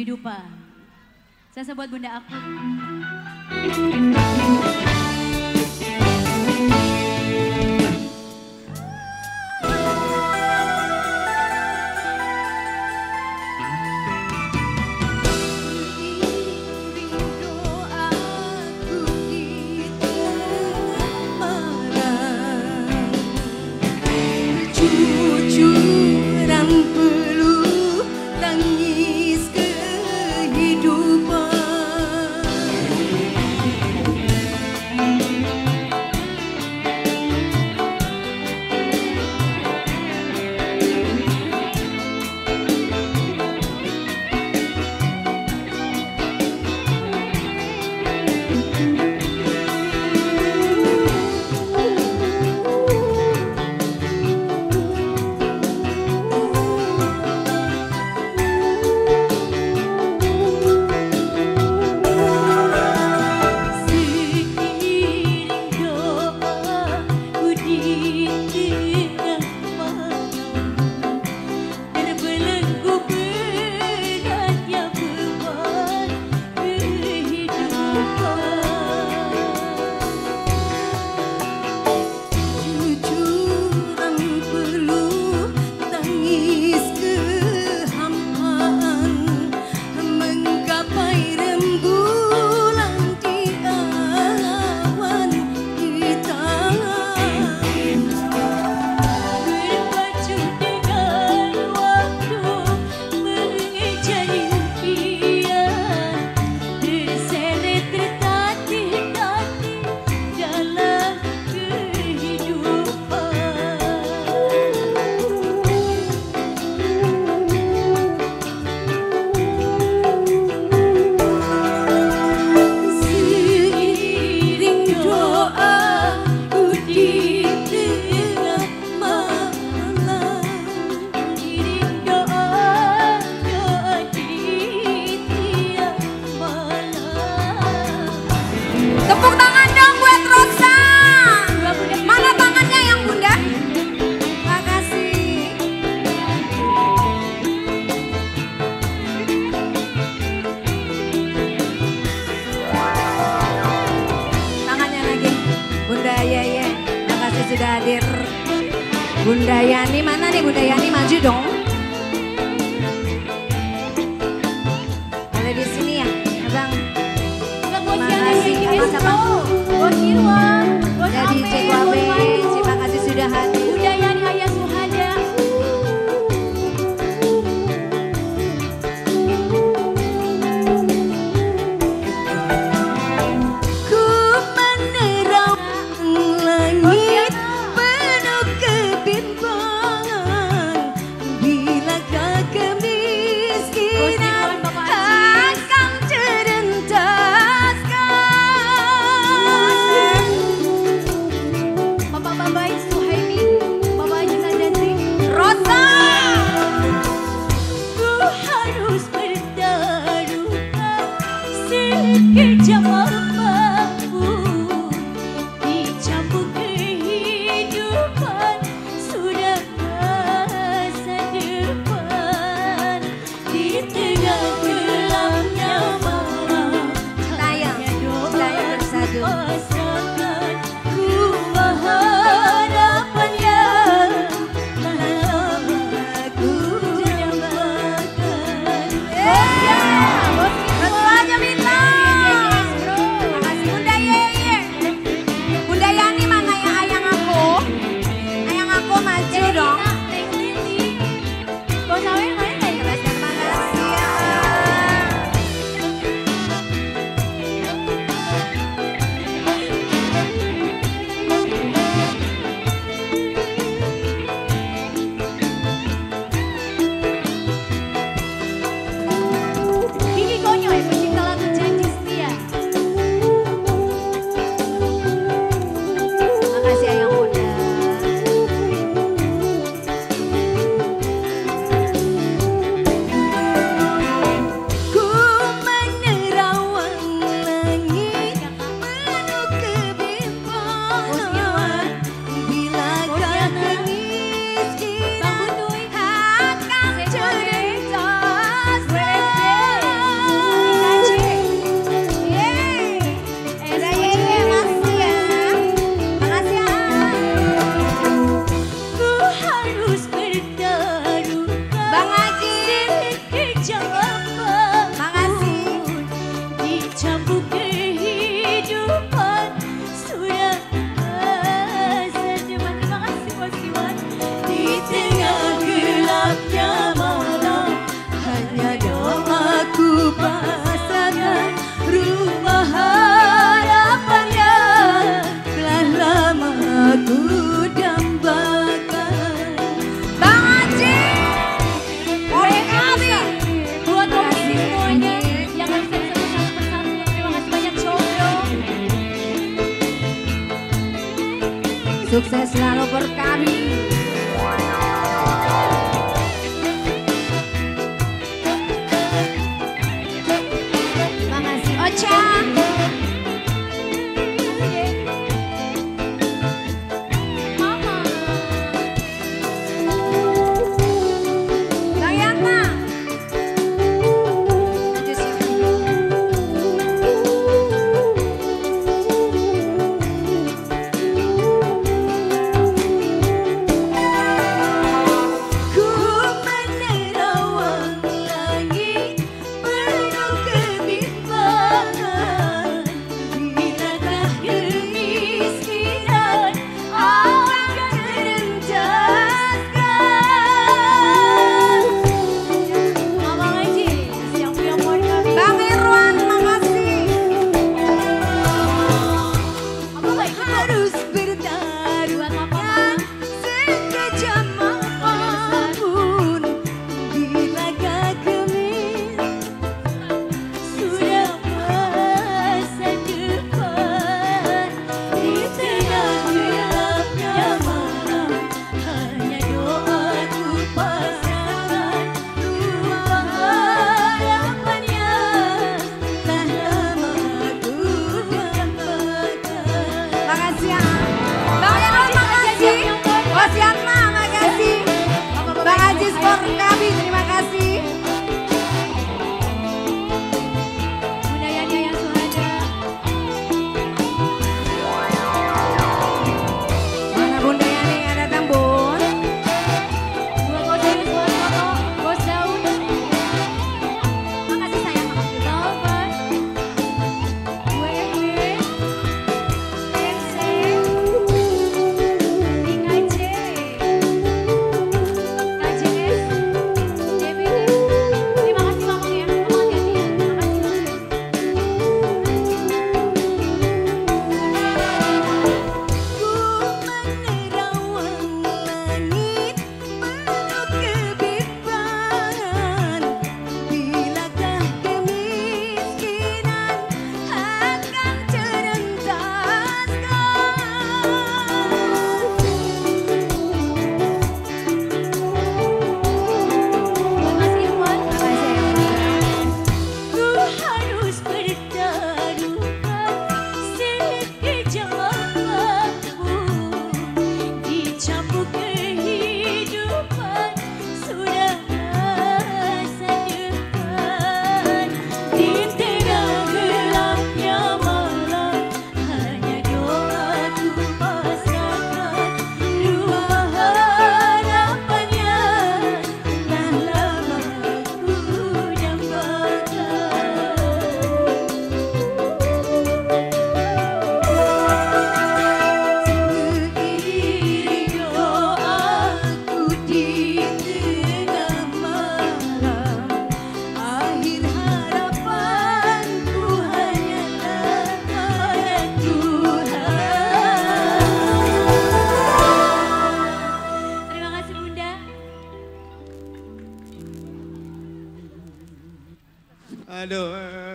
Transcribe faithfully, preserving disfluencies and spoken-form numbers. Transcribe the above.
kehidupan. Saya buat bunda aku. Tepuk tangan dong buat Rosa. Mana tangannya yang bunda? Makasih. Tangannya lagi. Bunda Yeye, makasih sudah hadir. Bunda Yani mana nih Bunda Yani, maju dong. Ada di sini ya, abang. Makasih, Mas Abang. Bos Irwan, Bos Jadi Ape, Ceko Bos Abe, Madu, terima kasih sudah hadir. Bunda Yani Ayah Suhada. Ku menerang langit penuh kebimbangan, bilakah kemiskinan akan terentaskan. Sukses selalu berkali. Makasih Ocha. Terima kasih. Bunda Yani yang suhada. Mana Bunda Yani yang ada tambun? Dua kostum buat foto, bos daun. Makasih sayang, makasih Taufan. Dua R W, M C, Ing A J, K J S. Terima kasih Mamang ya, Mamang hati-hati ya. Terima kasih. Terima kasih Irwan. Ku harus bertaruhkan sekejap waktu, dicambuk kehidupan sudah masa depan. Di tengah gelapnya malam, hanya doaku pasrahkan. Dua harapannya telah lama ku dambakan. Seiring doaku di tengah malam, akhir harapanku hanyalah pada Tuhan. Terima kasih Bunda. Aduh.